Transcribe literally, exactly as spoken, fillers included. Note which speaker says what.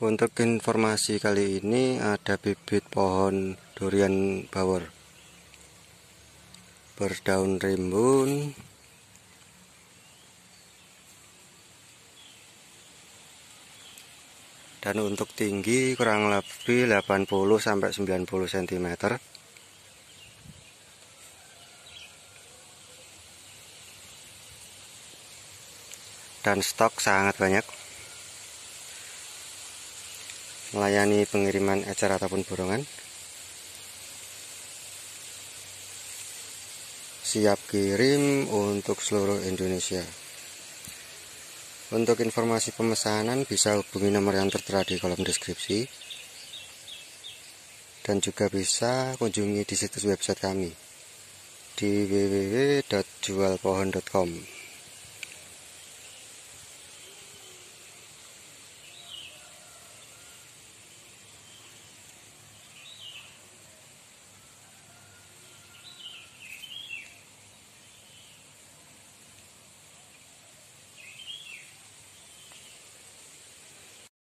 Speaker 1: Untuk informasi kali ini ada bibit pohon durian bawor berdaun rimbun, dan untuk tinggi kurang lebih delapan puluh sampai sembilan puluh sentimeter. Dan stok sangat banyak, melayani pengiriman ecer ataupun borongan. Siap kirim untuk seluruh Indonesia. Untuk informasi pemesanan bisa hubungi nomor yang tertera di kolom deskripsi, dan juga bisa kunjungi di situs website kami di w w w titik jual pohon titik com.